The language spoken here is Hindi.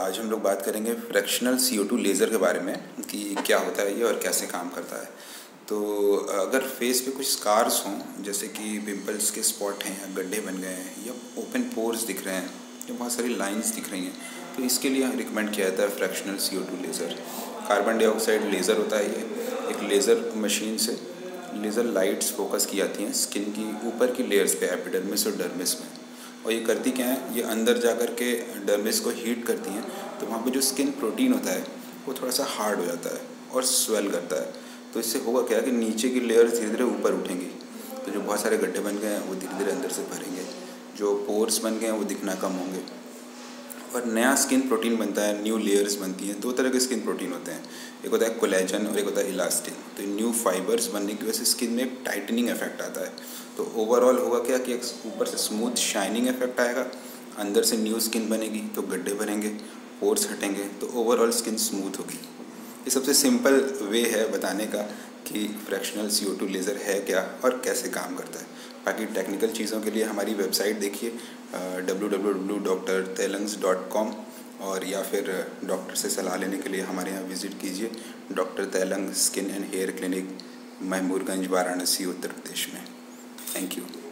आज हम लोग बात करेंगे फ्रैक्शनल CO2 लेज़र के बारे में कि क्या होता है ये और कैसे काम करता है। तो अगर फेस पे कुछ स्कार्स हों, जैसे कि पिंपल्स के स्पॉट हैं या गड्ढे बन गए हैं या ओपन पोर्स दिख रहे हैं या बहुत सारी लाइंस दिख रही हैं, तो इसके लिए रिकमेंड किया जाता है fractional CO2 laser. Carbon dioxide laser होता है ये। एक लेज़र मशीन से लेज़र लाइट्स फोकस की जाती हैं स्किन की ऊपर की लेयर्स पे, एपिडर्मिस और डर्मिस में। और ये करती क्या है, ये अंदर जा कर के डर्मिस को हीट करती हैं, तो वहाँ पे जो स्किन प्रोटीन होता है वो थोड़ा सा हार्ड हो जाता है और स्वेल करता है। तो इससे होगा क्या कि नीचे की लेयर्स धीरे धीरे ऊपर उठेंगी, तो जो बहुत सारे गड्ढे बन गए हैं वो धीरे धीरे अंदर से भरेंगे, जो पोर्स बन गए हैं वो दिखना कम होंगे और नया स्किन प्रोटीन बनता है, न्यू लेयर्स बनती हैं। दो तरह के स्किन प्रोटीन होते हैं, एक होता है कोलेजन और एक होता है इलास्टिन। तो न्यू फाइबर्स बनने की वजह से स्किन में एक टाइटनिंग इफेक्ट आता है। तो ओवरऑल होगा क्या कि एक ऊपर से स्मूथ शाइनिंग इफेक्ट आएगा, अंदर से न्यू स्किन बनेगी तो गड्ढे भरेंगे, पोर्स हटेंगे, तो ओवरऑल स्किन स्मूथ होगी। ये सबसे सिंपल वे है बताने का कि फ्रैक्शनल CO2 लेज़र है क्या और कैसे काम करता है। बाकी टेक्निकल चीज़ों के लिए हमारी वेबसाइट देखिए www.drtelangs.com, और या फिर डॉक्टर से सलाह लेने के लिए हमारे यहाँ विज़िट कीजिए doctor Telang skin and hair clinic, Mahmoorganj, Varanasi, Uttar Pradesh में। Thank you.